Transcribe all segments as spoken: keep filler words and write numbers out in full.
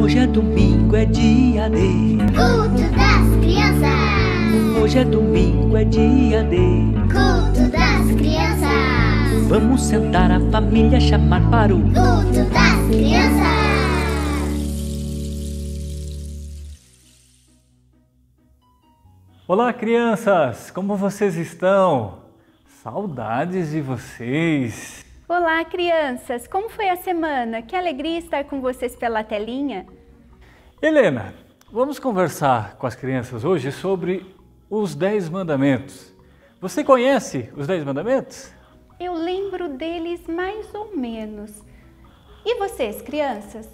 Hoje é domingo, é dia de Culto das Crianças. Hoje é domingo, é dia de Culto das Crianças. Vamos sentar a família, chamar para o Culto das Crianças. Olá, crianças! Como vocês estão? Saudades de vocês! Olá, crianças! Como foi a semana? Que alegria estar com vocês pela telinha. Helena, vamos conversar com as crianças hoje sobre os Dez Mandamentos. Você conhece os Dez Mandamentos? Eu lembro deles mais ou menos. E vocês, crianças?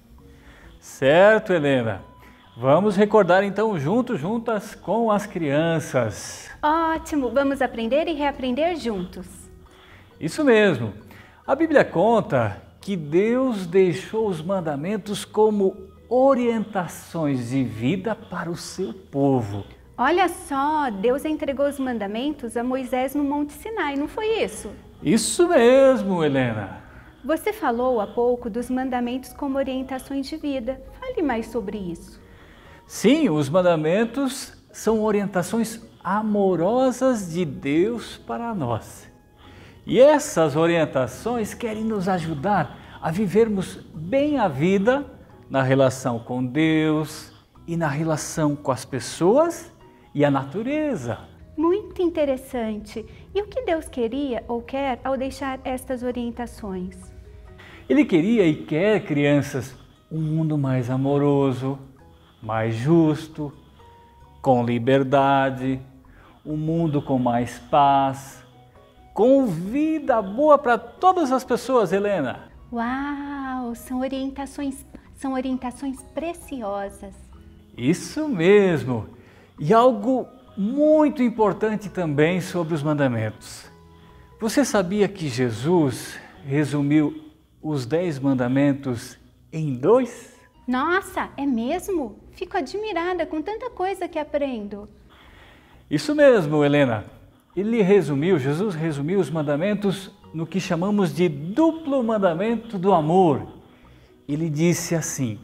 Certo, Helena. Vamos recordar então juntos, juntas com as crianças. Ótimo! Vamos aprender e reaprender juntos. Isso mesmo. A Bíblia conta que Deus deixou os mandamentos como orientações de vida para o seu povo. Olha só, Deus entregou os mandamentos a Moisés no Monte Sinai, não foi isso? Isso mesmo, Helena. Você falou há pouco dos mandamentos como orientações de vida. Fale mais sobre isso. Sim, os mandamentos são orientações amorosas de Deus para nós. E essas orientações querem nos ajudar a vivermos bem a vida na relação com Deus e na relação com as pessoas e a natureza. Muito interessante. E o que Deus queria ou quer ao deixar estas orientações? Ele queria e quer, crianças, um mundo mais amoroso, mais justo, com liberdade, um mundo com mais paz, com vida boa para todas as pessoas, Helena. Uau, são orientações, são orientações preciosas. Isso mesmo. E algo muito importante também sobre os mandamentos. Você sabia que Jesus resumiu os dez mandamentos em dois? Nossa, é mesmo? Fico admirada com tanta coisa que aprendo. Isso mesmo, Helena. Ele resumiu, Jesus resumiu os mandamentos no que chamamos de duplo mandamento do amor. Ele disse assim: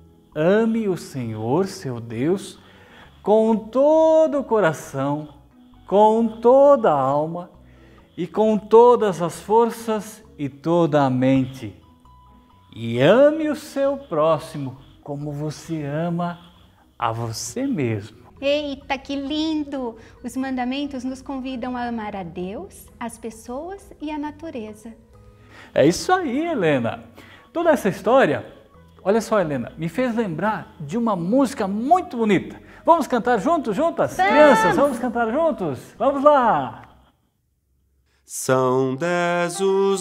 ame o Senhor, seu Deus, com todo o coração, com toda a alma e com todas as forças e toda a mente. E ame o seu próximo como você ama a você mesmo. Eita, que lindo! Os mandamentos nos convidam a amar a Deus, as pessoas e a natureza. É isso aí, Helena. Toda essa história, olha só, Helena, me fez lembrar de uma música muito bonita. Vamos cantar juntos, juntas? Vamos! Crianças, vamos cantar juntos? Vamos lá! São dez os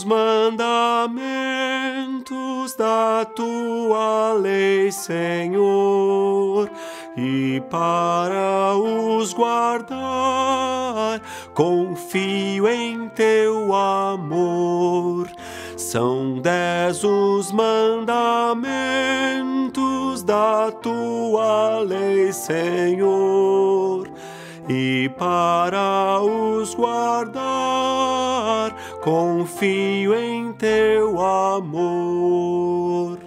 mandamentos da tua lei, Senhor, e para os guardar confio em teu amor. São dez os mandamentos da tua lei, Senhor, e para os guardar confio em teu amor.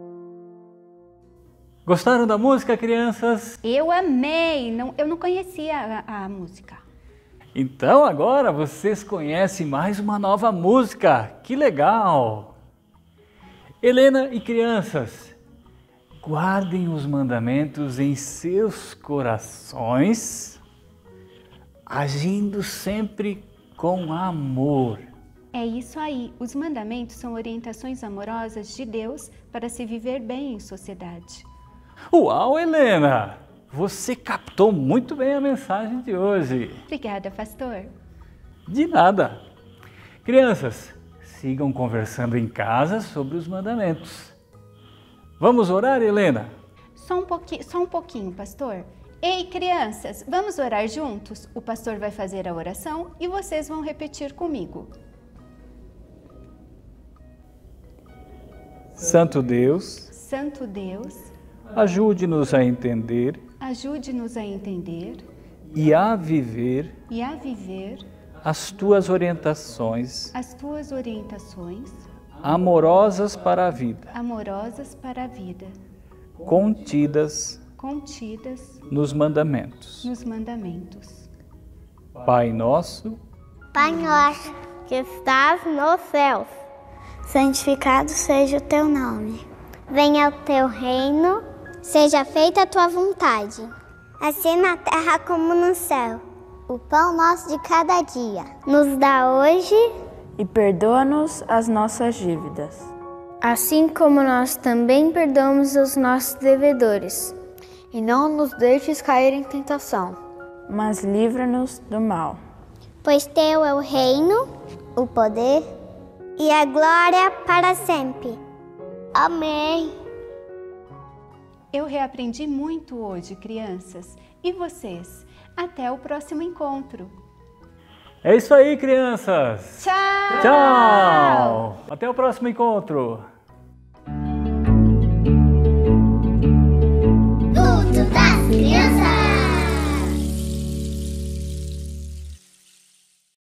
Gostaram da música, crianças? Eu amei! Não, eu não conhecia a, a música. Então agora vocês conhecem mais uma nova música. Que legal! Helena e crianças, guardem os mandamentos em seus corações, agindo sempre com amor. É isso aí, os mandamentos são orientações amorosas de Deus para se viver bem em sociedade. Uau, Helena! Você captou muito bem a mensagem de hoje. Obrigada, pastor. De nada. Crianças, sigam conversando em casa sobre os mandamentos. Vamos orar, Helena? Só um pouquinho, só um pouquinho, pastor. Ei, crianças, vamos orar juntos? O pastor vai fazer a oração e vocês vão repetir comigo. Santo Deus, Santo Deus, ajude-nos a entender ajude-nos a entender e a viver e a viver as tuas orientações as tuas orientações amorosas para a vida. amorosas para a vida. contidas contidas nos mandamentos. nos mandamentos. Pai nosso, Pai nosso, que estás nos céus, santificado seja o teu nome. Venha o teu reino, seja feita a tua vontade, assim na terra como no céu. O pão nosso de cada dia nos dá hoje e perdoa-nos as nossas dívidas, assim como nós também perdoamos os nossos devedores. E não nos deixes cair em tentação, mas livra-nos do mal. Pois teu é o reino, o poder e a glória para sempre. Amém. Eu reaprendi muito hoje, crianças. E vocês? Até o próximo encontro. É isso aí, crianças! Tchau! Tchau! Até o próximo encontro!